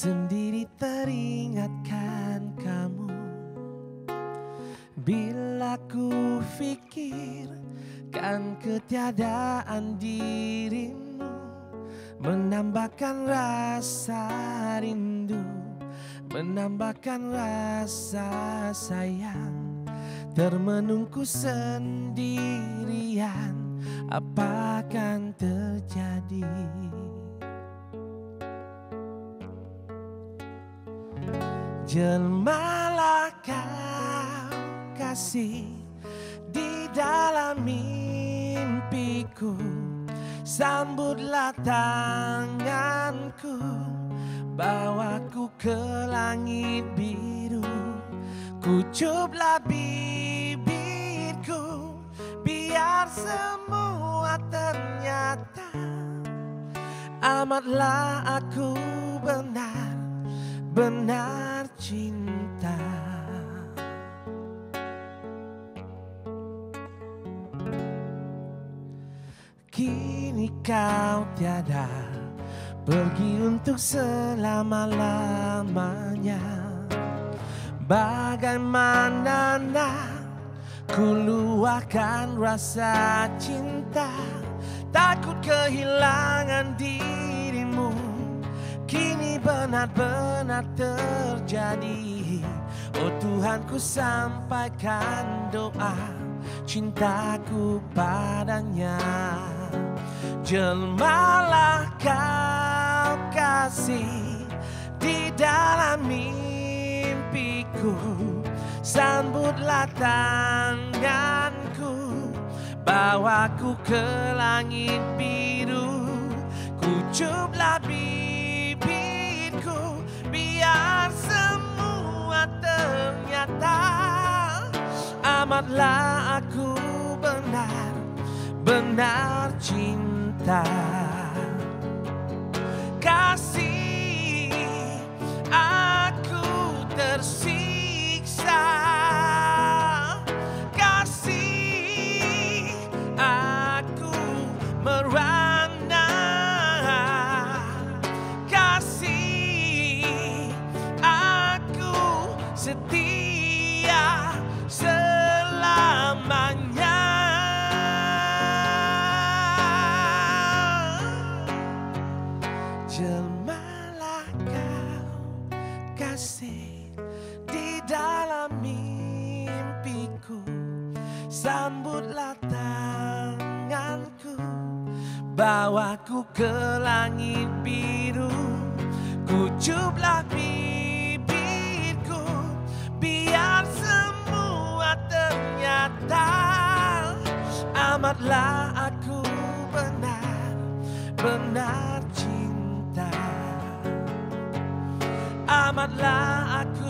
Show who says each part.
Speaker 1: Sendiri teringatkan kamu. Bila ku pikirkan ketiadaan dirimu, menambahkan rasa rindu, menambahkan rasa sayang. Termenungku sendirian, apa akan terjadi? Jelmalah kau kasih di dalam mimpiku, sambutlah tanganku, bawaku ke langit biru. Kucuplah bibirku, biar semua ternyata amatlah aku benar-benar cinta. Kini kau tiada, pergi untuk selama-lamanya. Bagaimana nak ku luahkan rasa cinta, takut kehilangan dirimu. Kini benar-benar terjadi. Oh Tuhan, ku sampaikan doa cintaku padanya. Jelmalah kau kasih di dalam mimpiku, sambutlah tanganku, bawaku ke langit biru. Kucuplah bibirku, biar semua ternyata amatlah aku benar-benar cinta. Kasih aku tersiksa, kasih aku merana, kasih aku setia selamanya. Jelmalah kau kasih di dalam mimpiku, sambutlah tanganku, bawaku ke langit biru. Kucuplah bibirku, biar semua ternyata amatlah aku benar-benar cinta. Amatlah aku